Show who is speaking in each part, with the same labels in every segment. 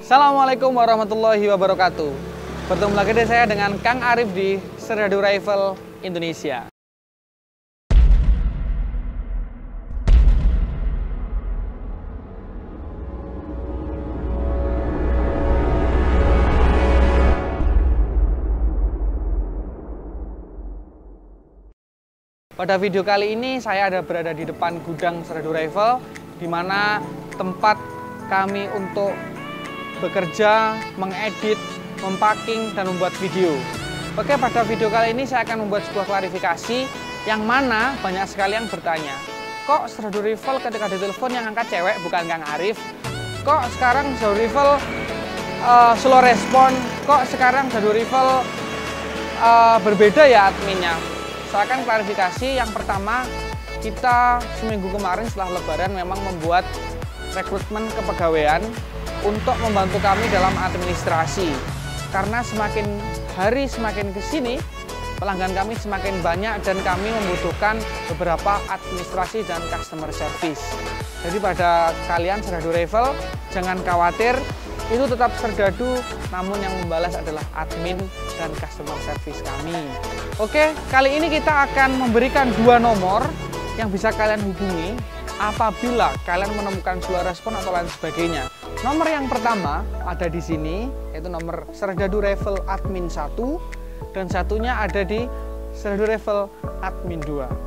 Speaker 1: Assalamualaikum warahmatullahi wabarakatuh. Bertemu lagi saya dengan Kang Arif di Serdadu Rifle Indonesia. Pada video kali ini saya berada di depan gudang Serdadu Rifle, di mana tempat kami untuk bekerja, mengedit, mempacking, dan membuat video. Oke, pada video kali ini saya akan membuat sebuah klarifikasi yang mana banyak sekali yang bertanya, kok Serdadu Rifle ketika ditelepon yang angkat cewek bukan Kang Arif? Kok sekarang Serdadu Rifle slow respon? Kok sekarang Serdadu Rifle berbeda ya adminnya? Saya akan klarifikasi. Yang pertama, kita seminggu kemarin setelah Lebaran memang membuat rekrutmen kepegawaian untuk membantu kami dalam administrasi, karena semakin hari semakin kesini pelanggan kami semakin banyak dan kami membutuhkan beberapa administrasi dan customer service. Jadi pada kalian Serdadu Rifle jangan khawatir, itu tetap Serdadu, namun yang membalas adalah admin dan customer service kami. Oke, kali ini kita akan memberikan 2 nomor yang bisa kalian hubungi apabila kalian menemukan slow respon atau lain sebagainya. Nomor yang pertama ada di sini, yaitu nomor Serdadu Rifle Admin 1, dan satunya ada di Serdadu Rifle Admin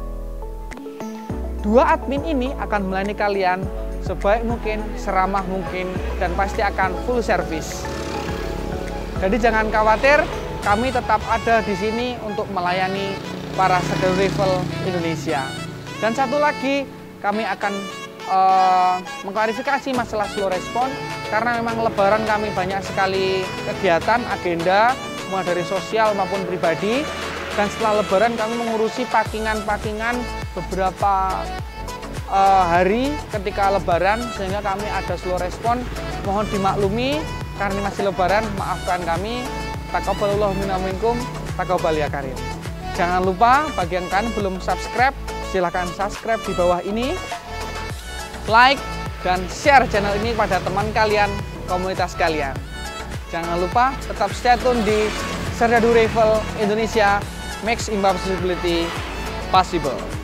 Speaker 1: 2. Dua admin ini akan melayani kalian sebaik mungkin, seramah mungkin, dan pasti akan full service. Jadi jangan khawatir, kami tetap ada di sini untuk melayani para Serdadu Rifle Indonesia. Dan satu lagi, kami akan mengklarifikasi masalah slow respon, karena memang Lebaran kami banyak sekali kegiatan, agenda, mulai dari sosial maupun pribadi. Dan setelah Lebaran kami mengurusi packingan-packingan beberapa hari ketika Lebaran, sehingga kami ada slow respon. Mohon dimaklumi, karena masih Lebaran, maafkan kami. Taqabbalallahu minna minkum, taqabbal ya karim. Jangan lupa, bagi yang kalian belum subscribe, silahkan subscribe di bawah ini, like, dan share channel ini pada teman kalian, komunitas kalian. Jangan lupa tetap stay tune di Serdadu Rifle Indonesia, makes impossibility possible.